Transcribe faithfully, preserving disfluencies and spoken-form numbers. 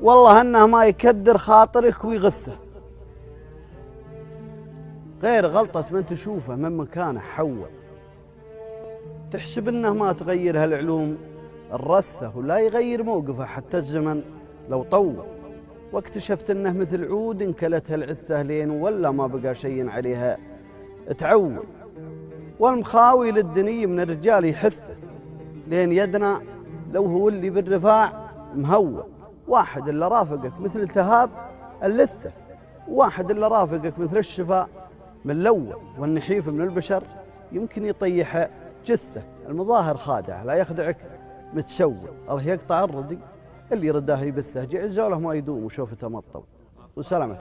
والله انه ما يكدر خاطرك ويغثه، غير غلطة من تشوفه من مكانه حول. تحسب انه ما تغير هالعلوم الرثة ولا يغير موقفه حتى الزمن لو طول، واكتشفت انه مثل عود انكلتها العثة لين ولا ما بقى شيء عليها تعول. والمخاوي للدني من الرجال يحثه لين يدنا لو هو اللي بالرفاع مهول. واحد اللي رافقك مثل التهاب اللثة، واحد اللي رافقك مثل الشفاء من الأول. والنحيف من البشر يمكن يطيح جثة. المظاهر خادعة لا يخدعك متسول. الله يقطع الردي اللي رداه يبثه، جعل زوله ما يدوم وشوفته مطو. وسلامة.